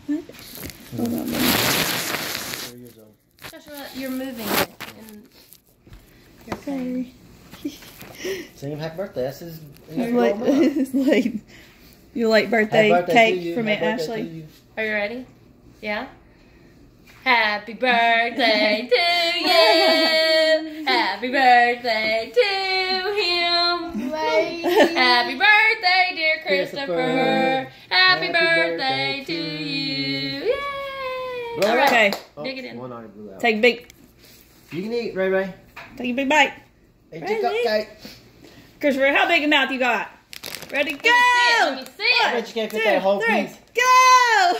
Hold on. Joshua, you're moving it. And you're Sorry. Sing him happy birthday. That's his. It's late. Your late birthday, cake from Aunt Ashley. Are you ready? Yeah? Happy birthday to you. Happy birthday to him. Happy birthday, dear Christopher. Happy birthday to you. Yay! All right. Okay. Dig it in. One eye blew out. Take a big. You can eat, Ray Ray. Take a big bite. Eat your cupcake. Christopher, how big a mouth you got? Ready, go! Let me see it. I bet you can't fit that whole piece. Go!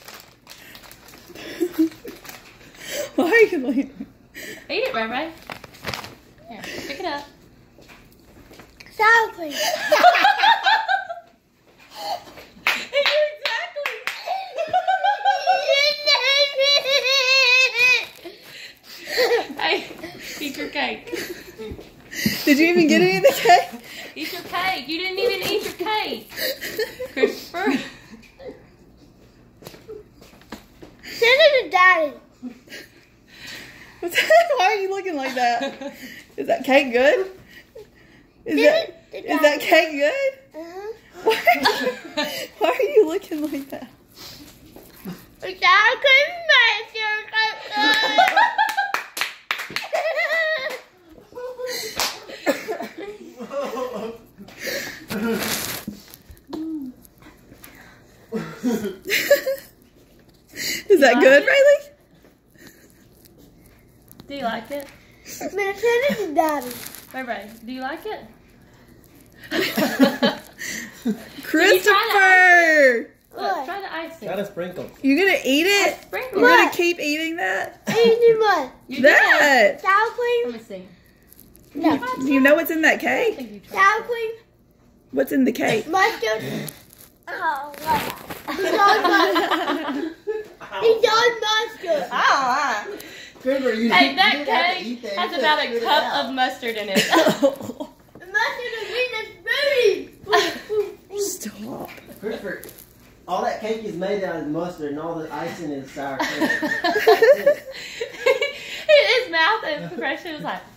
Why are you leaving? Eat it, Ray Ray. Here, pick it up. Sour cream. Hey, eat your cake. Did you even get any of the cake? Eat your cake. You didn't even eat your cake. Christopher. Send it to Daddy. Why are you looking like that? Is that cake good? Is that cake good? Uh-huh. Why are you looking like that? Sour cream makes your cake Is that good, Riley? Do you like it? I'm gonna send it to Daddy. Ray Ray, do you like it? Christopher! Look, try the icing. Got a sprinkle. You gonna eat it? Sprinkle. You're gonna What? keep eating that? Easy one. You That! Sour did. cream? Let me see. No. Do you know what's in that I cake? think you tried. Sour cream? What's in the cake? Mustard? Oh, wow. It's all mustard. Christopher, you Hey, you that didn't have to cake eat that. has You about just a spit it cup out. of mustard in it. The mustard is in the smoothie. Stop. Christopher, all that cake is made out of mustard and all the icing is sour cream. His mouth expression was like,